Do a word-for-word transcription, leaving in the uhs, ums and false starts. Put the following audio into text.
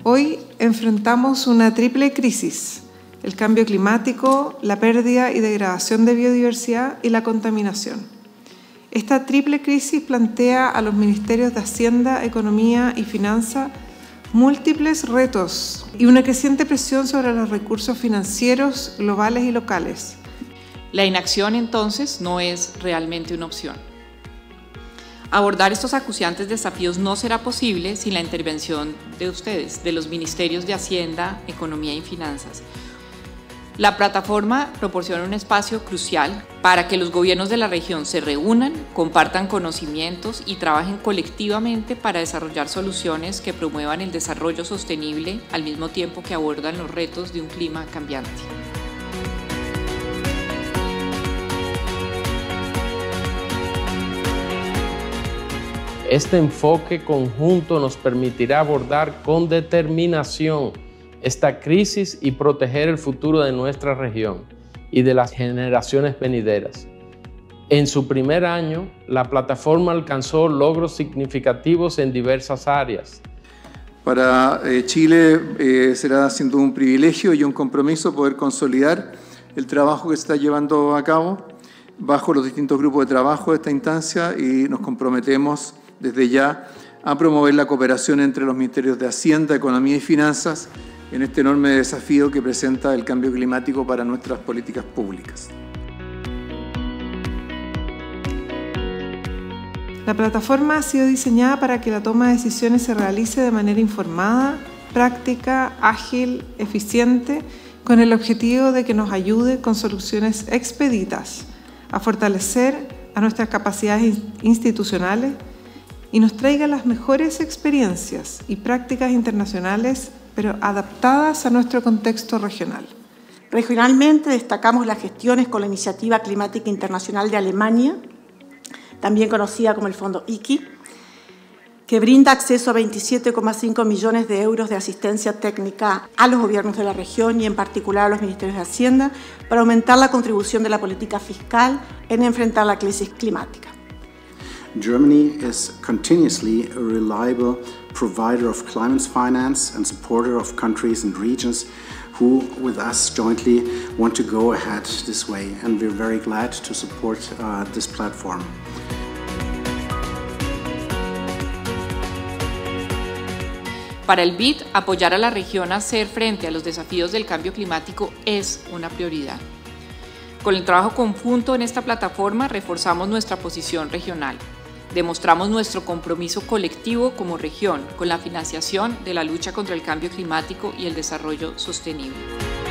Hoy enfrentamos una triple crisis: el cambio climático, la pérdida y degradación de biodiversidad y la contaminación. Esta triple crisis plantea a los ministerios de Hacienda, Economía y Finanzas múltiples retos y una creciente presión sobre los recursos financieros globales y locales. La inacción, entonces, no es realmente una opción. Abordar estos acuciantes desafíos no será posible sin la intervención de ustedes, de los ministerios de Hacienda, Economía y Finanzas. La plataforma proporciona un espacio crucial para que los gobiernos de la región se reúnan, compartan conocimientos y trabajen colectivamente para desarrollar soluciones que promuevan el desarrollo sostenible al mismo tiempo que abordan los retos de un clima cambiante. Este enfoque conjunto nos permitirá abordar con determinación esta crisis y proteger el futuro de nuestra región y de las generaciones venideras. En su primer año, la plataforma alcanzó logros significativos en diversas áreas. Para eh, Chile eh, será siendo un privilegio y un compromiso poder consolidar el trabajo que se está llevando a cabo bajo los distintos grupos de trabajo de esta instancia, y nos comprometemos desde ya a promover la cooperación entre los ministerios de Hacienda, Economía y Finanzas en este enorme desafío que presenta el cambio climático para nuestras políticas públicas. La plataforma ha sido diseñada para que la toma de decisiones se realice de manera informada, práctica, ágil, eficiente, con el objetivo de que nos ayude con soluciones expeditas a fortalecer a nuestras capacidades institucionales y nos traiga las mejores experiencias y prácticas internacionales, pero adaptadas a nuestro contexto regional. Regionalmente destacamos las gestiones con la Iniciativa Climática Internacional de Alemania, también conocida como el Fondo I C I, que brinda acceso a veintisiete coma cinco millones de euros de asistencia técnica a los gobiernos de la región y en particular a los ministerios de Hacienda para aumentar la contribución de la política fiscal en enfrentar la crisis climática. Germany is continuously a reliable provider of climate finance and supporter of countries and regions who, with us jointly, want to go ahead this way, and we're very glad to support uh, this platform. Para el B I D, apoyar a la región a hacer frente a los desafíos del cambio climático es una prioridad. Con el trabajo conjunto en esta plataforma reforzamos nuestra posición regional. Demostramos nuestro compromiso colectivo como región con la financiación de la lucha contra el cambio climático y el desarrollo sostenible.